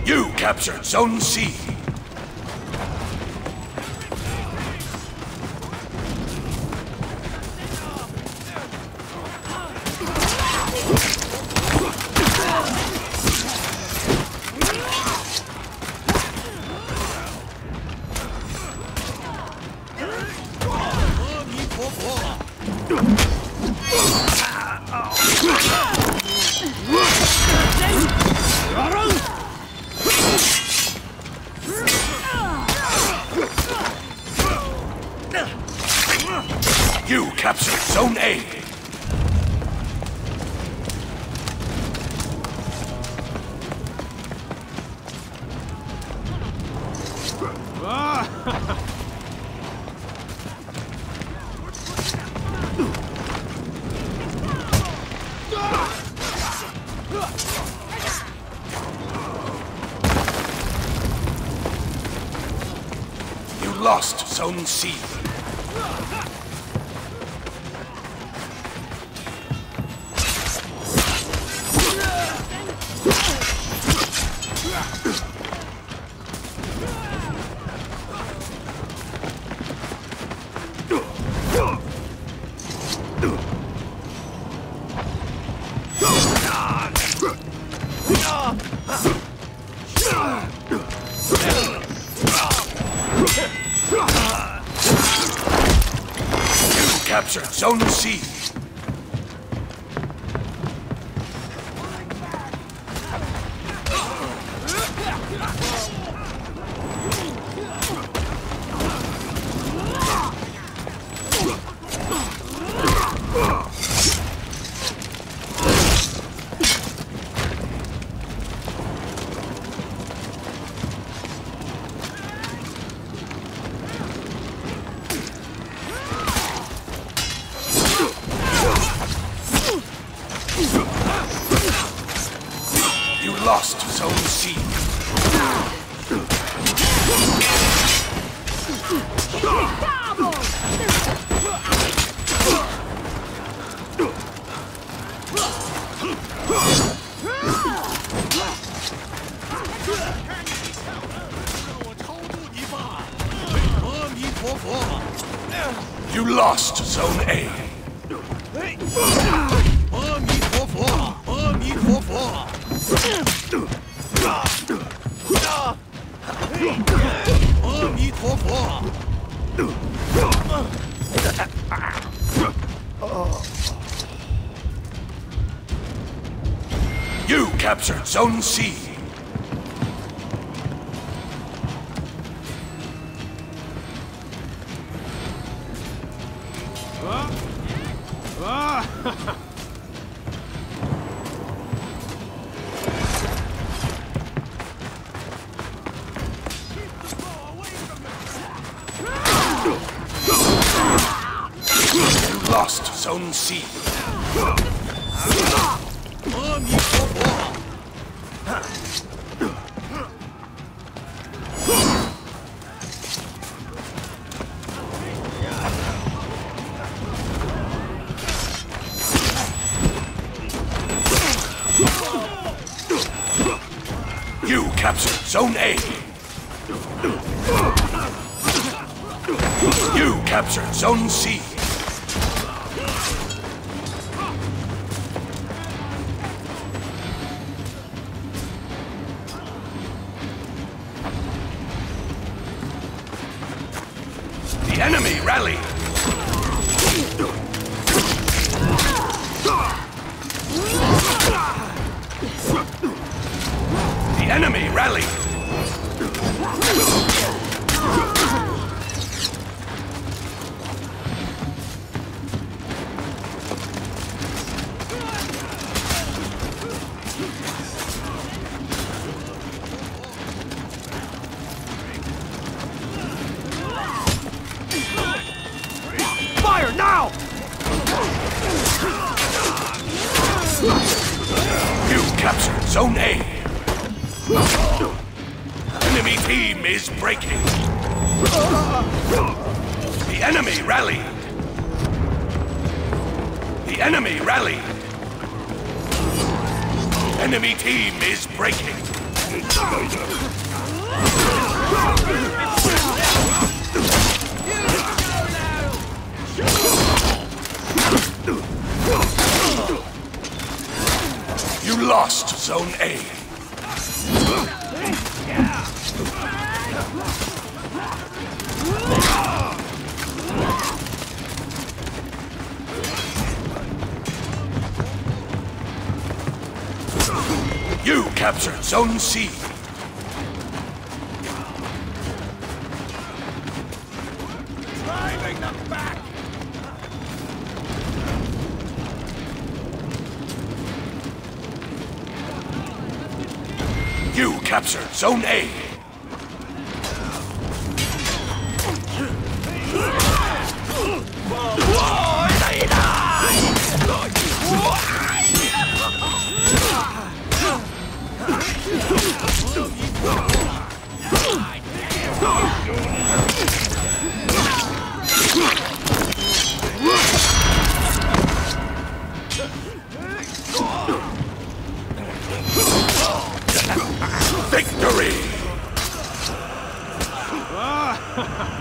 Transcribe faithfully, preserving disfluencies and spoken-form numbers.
You captured Zone C. You captured Zone A. You lost Zone C. Captured Zone C. You lost Zone C. You lost Zone A. You captured Zone C. You lost Zone C. You captured Zone A. You captured Zone C. The enemy rallied. The enemy rallied. Fire now! You captured Zone A. Enemy team is breaking. The enemy rallied. The enemy rallied. Enemy team is breaking. You lost Zone A. You captured Zone C. Driving them back! You captured Zone A. Victory!